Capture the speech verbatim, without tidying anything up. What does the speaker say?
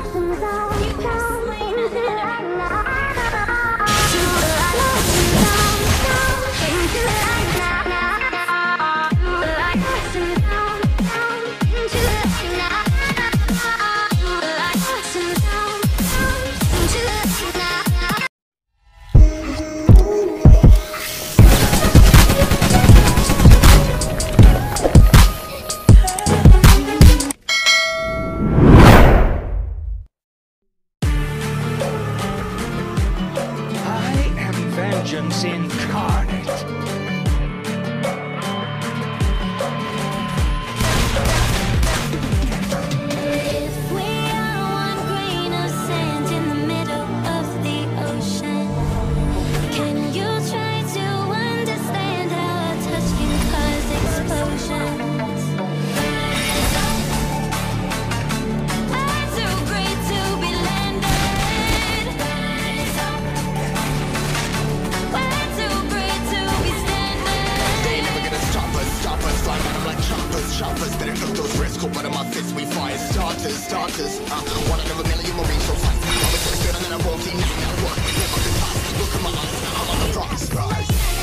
Vengeance incarnate. If we are one grain of sand in the middle of the ocean, can you try to understand how a touch can cause explosions? I'm too great to be landed. We're too great to be standing. They ain't never gonna stop us, stop us. Flying at them like choppers, choppers. Better took those risks. Hold one of my fists, we fire starters, starters. Uh, one out of a million marines so fast. I was so good and then I won't see nothing at work. Never the top, look at my eyes, I'm on the frost rise.